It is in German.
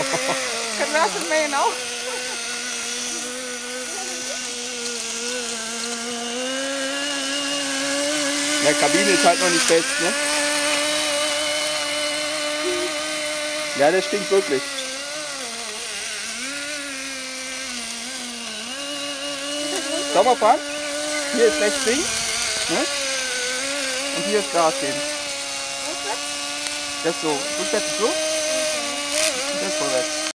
Können wir das mähen auch? Der Kabine ist halt noch nicht fest, ne? Ja, der stinkt wirklich. Sauber fahren. Hier ist rechts links. Ne? Und hier ist Gas geben. Das so. Rückwärts ist so. Und das vorwärts.